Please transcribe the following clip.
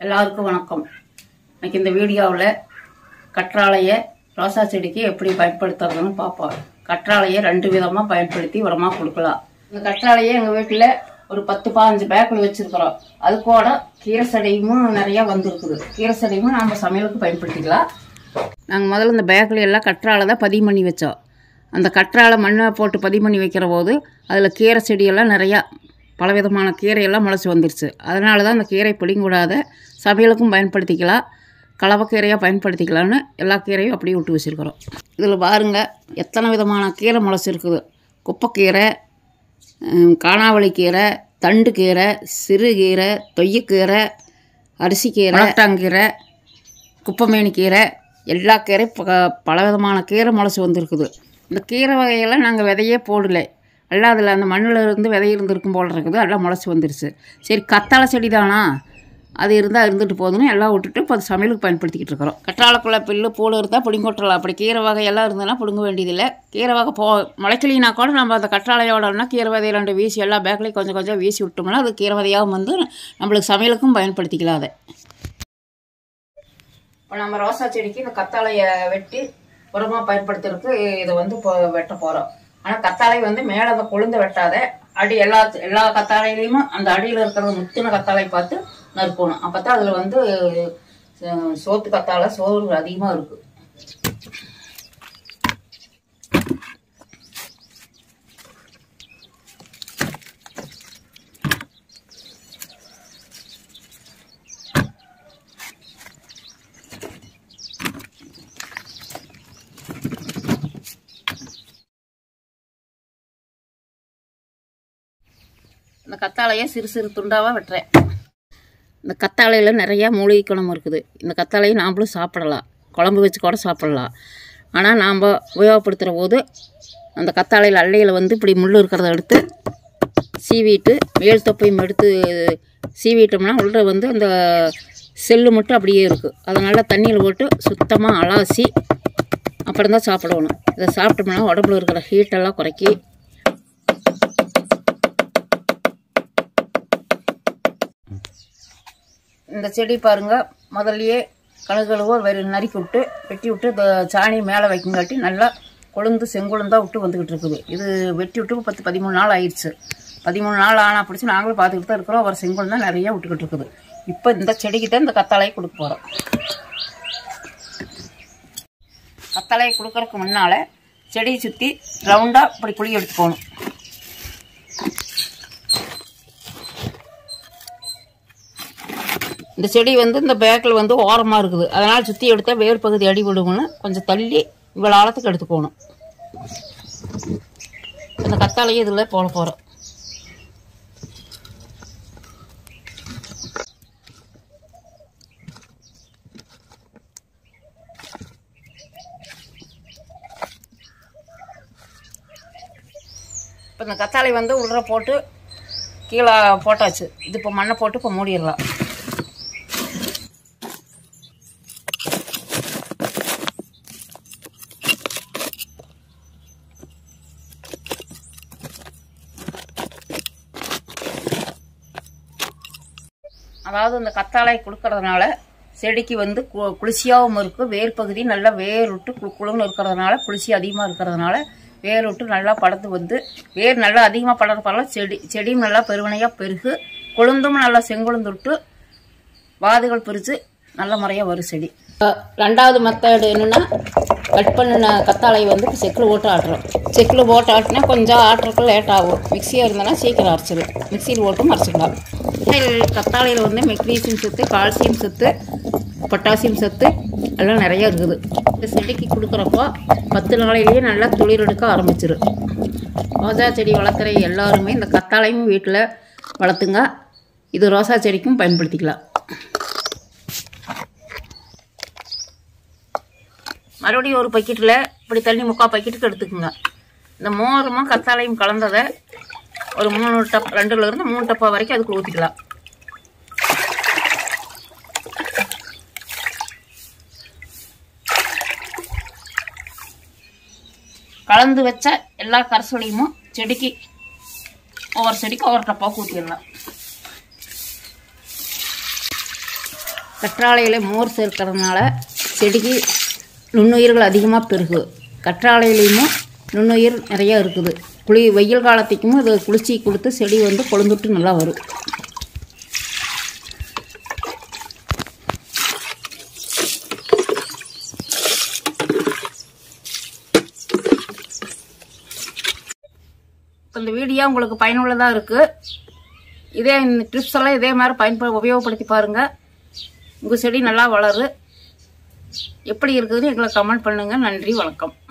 எல்லாருக்கும் வணக்கம். இன்னைக்கு இந்த வீடியோவில் கற்றாழையை ரோசா செடிக்கு எப்படி பயன்படுத்துறதுன்னு பார்ப்போம். கற்றாழையை 2 விதமாக பயன்படுத்தி உரமாக கொடுக்கலாம். இந்த கற்றாழையை எங்கள் வீட்டில் ஒரு 10-15 பேக்கில் வச்சுருக்கிறோம். அது கூட கீரை செடியும் நிறையா வந்துருக்குது. கீரை செடியும் நம்ம சமையலுக்கு பயன்படுத்திக்கலாம். நாங்கள் முதல்ல இந்த பேக்கில் எல்லாம் கற்றாழை தான் பதிவு பண்ணி வச்சோம். அந்த கற்றாழை மண்ணை போட்டு பதிவு பண்ணி வைக்கிற போது அதில் கீரை செடியெல்லாம் நிறையா பலவிதமான கீரையெல்லாம் முளைச்சி வந்துருச்சு. அதனால தான் அந்த கீரை பிடிங்கூடாத சமையலுக்கும் பயன்படுத்திக்கலாம், கலவக்கீரையாக பயன்படுத்திக்கலான்னு எல்லா கீரையும் அப்படியே விட்டு வச்சுருக்கிறோம். இதில் பாருங்கள் எத்தனை விதமான கீரை முளைச்சிருக்குது. குப்பைக்கீரை, காணாவளி கீரை, தண்டு கீரை, சிறுகீரை, தொய்யக்கீரை, அரிசிக்கீரை, மரட்டாங்கீரை, குப்பைமேனி கீரை, எல்லா கீரை பலவிதமான கீரை முளைச்சி வந்துருக்குது. இந்த கீரை வகையெல்லாம் நாங்கள் விதையே போடலை. எல்லாம் அதில் அந்த மண்ணில் இருந்து விதை இருந்திருக்கும் போல் இருக்குது. எல்லாம் முளைச்சி வந்துருச்சு. சரி கத்தாழை செடி தானா, அது இருந்தால் இருந்துட்டு போதுன்னு எல்லாம் விட்டுட்டு இப்போ அது சமையலுக்கு பயன்படுத்திக்கிட்டு இருக்கிறோம். கற்றாழைக்குள்ளே பில்லு பூள் இருந்தால் பிடுங்கொட்டலாம். அப்படி கீரை வகையெல்லாம் இருந்ததுன்னா பிடுங்க வேண்டியதில்லை. கீரை வகை முளைக்கலினா கூட நம்ம அந்த கற்றாழையோடனா கீரை விதையை 2 வீசி எல்லா பேக்லேயும் கொஞ்சம் கொஞ்சம் வீசி விட்டோம்னா அது கீரை விதையாகவும் வந்து நம்மளுக்கு சமையலுக்கும் பயன்படுத்திக்கலாம். அதை இப்போ நம்ம ரோசா செடிக்கு இந்த கத்தாழையை வெட்டி உரமாக பயன்படுத்துறதுக்கு இதை வந்து இப்போ வெட்ட போகிறோம். ஆனால் கத்தாழை வந்து மேலே அந்த கொழுந்து வெட்டாத அடி எல்லா கத்தாழையிலையும் அந்த அடியில் இருக்கிற முத்தின கத்தாழை பார்த்து நறுக்கணும். அப்போ தான் அதில் வந்து சோத்து கத்தாழை சோறு அதிகமாக இருக்குது. இந்த கத்தாழையை சிறு சிறு துண்டாவாக வெட்டுறேன். இந்த கத்தாழையில் நிறையா மூலிகை குணம் இருக்குது. இந்த கத்தாழையை நாம்ளும் சாப்பிடலாம், குழம்பு வச்சு கூட சாப்பிடலாம். ஆனால் நாம் உபயோகப்படுத்துகிற போது அந்த கத்தாழையில் அள்ளையில் வந்து இப்படி முள் இருக்கிறத எடுத்து சீவிட்டு மேல் தொப்பையும் எடுத்து சீவிட்டோம்னா உள்ள வந்து அந்த செல்லு மட்டும் அப்படியே இருக்குது. அதனால் தண்ணியில் போட்டு சுத்தமாக அலாசி அப்புறம் தான் சாப்பிடணும். இதை சாப்பிட்டோம்னா உடம்புல இருக்கிற ஹீட்டெல்லாம் குறைக்கி இந்த செடி பாருங்கள் முதல்லையே கழுகழுவோ நறுக்கி விட்டு வெட்டி விட்டு இந்த சாணியை மேலே வைக்குங்காட்டி நல்லா கொழுந்து செங்கொழுந்தாக விட்டு வந்துக்கிட்டு இருக்குது. இது வெட்டி விட்டு 10-13 நாள் ஆயிடுச்சு. 13 நாள் ஆனால் பிடிச்சி நாங்களும் பார்த்துக்கிட்டு தான் இருக்கிறோம். ஒரு செங்கொழுந்து தான் நிறையா விட்டுக்கிட்டு இருக்குது. இப்போ இந்த செடிக்கிட்ட இந்த கத்தாழையை கொடுக்க போகிறோம். கத்தாழையை கொடுக்கறதுக்கு முன்னால் செடியை சுற்றி ரவுண்டாக இப்படி குழி எடுத்து போகணும். இந்த செடி வந்து இந்த பேக்கில் வந்து ஓரமாக இருக்குது. அதனால் சுற்றி எடுத்தால் வேறு பகுதி அடிபடும்னு கொஞ்சம் தள்ளி இவ்வளோ ஆழத்துக்கு எடுத்துக்கணும். இந்த கத்தாழையை இதில் போட போகிறோம். இப்போ இந்த கத்தாழை வந்து உள்ளே போட்டு கீழே போட்டாச்சு. இது இப்போ மண்ணை போட்டு இப்போ மூடிடலாம். அதாவது இந்த கத்தாழை கொடுக்கறதுனால செடிக்கு வந்து குளிர்ச்சியாகவும் இருக்கும். வேர் பகுதி நல்லா வேர் விட்டு குழுன்னு இருக்கிறதுனால குளிர்ச்சி அதிகமாக இருக்கிறதுனால வேர் விட்டு நல்லா படத்து வந்து வேர் நல்லா அதிகமாக படறப்பட செடியும் நல்லா பெருவினையாக பெருகு, கொழுந்தும் நல்லா செங்கொழுந்து விட்டு வாதுகள் பிரித்து நல்ல முறையாக வரும் செடி. 2வது மெத்தடு என்னென்னா கட் பண்ணின கத்தாழை வந்து செக்கில் போட்டு ஆட்டுறோம். செக்கில் போட்டு ஆட்டினா கொஞ்சம் ஆட்டுறதுக்கு லேட் ஆகும். மிக்சியாக இருந்தனா சீக்கிரம் அரைச்சிடும். மிக்சியில் போட்டும் அரைச்சிக்கலாம். கத்தாழையில் வந்து மெக்னீசியம் சத்து, கால்சியம் சத்து, பொட்டாசியம் சத்து எல்லாம் நிறையா இருக்குது. இந்த செடிக்கு கொடுக்குறப்போ 10 நாளையிலேயே நல்லா துளிர் எடுக்க ஆரம்பிச்சிடும். ரோஜா செடி வளர்க்குற எல்லாருமே இந்த கத்தாழையும் வீட்டில் வளர்த்துங்க. இது ரோசா செடிக்கும் பயன்படுத்திக்கலாம். மறுபடியும் ஒரு பக்கெட்டில் இப்படி தண்ணி 3/4 பக்கெட்டுக்கு எடுத்துக்கோங்க. இந்த மோரமும் கத்தாழையும் கலந்ததை ஒரு 3 டப் 2லேருந்து 3 டப்பா வரைக்கும் அதுக்கு ஊற்றிக்கலாம். கலந்து வச்ச எல்லா கரைசலையும் செடிக்கு ஒவ்வொரு செடிக்கு ஒவ்வொரு டப்பாவுக்கு ஊற்றிடலாம். கற்றாழையில் மோர் சேர்க்கறதுனால செடிக்கு நுண்ணுயிர்கள் அதிகமாக பெருகு. கற்றாழையிலையும் நுண்ணுயிர் நிறையா இருக்குது. வெயில் காலத்துக்கும் அது குளிர்ச்சி கொடுத்து செடி வந்து கொழுந்துட்டு நல்லா வரும். இந்த வீடியோ உங்களுக்கு பயனுள்ளதாக இருக்குது. இந்த டிப்ஸ் எல்லாம் இதே மாதிரி உபயோகப்படுத்தி பாருங்கள். உங்கள் செடி நல்லா வளரும். எப்படி இருக்குதுன்னு எங்களை கமெண்ட் பண்ணுங்கள். நன்றி, வணக்கம்.